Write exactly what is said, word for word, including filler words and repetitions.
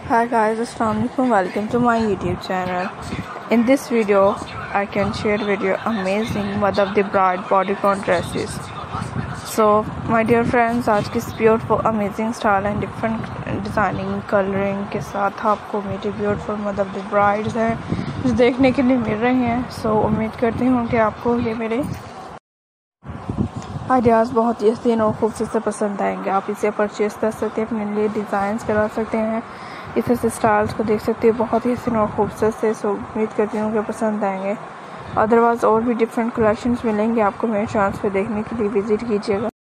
Hi guys, Assalamualaikum. Welcome to my YouTube channel. In this video, I can share with you amazing mother of the bride bodycon dresses. So, my dear friends, आज की beautiful, amazing style and different designing, coloring के साथ आपको मेरे beautiful mother of the brides हैं जो देखने के लिए मिल रही हैं. So, उम्मीद करती हूँ कि आपको ये मेरे आइडियाज़ बहुत ही हसीन और खूबसूरत से पसंद आएंगे. आप इसे परचेज़ कर सकते हैं, अपने लिए डिज़ाइंस करा सकते हैं, इस तरह से स्टाइल्स को देख सकते हैं. बहुत ही हसीन और खूबसूरत से. सो उम्मीद करती हूँ कि पसंद आएंगे. अदरवाइज़ और भी डिफरेंट कलेक्शंस मिलेंगे आपको मेरे चैनल पे देखने के लिए विज़िट कीजिएगा.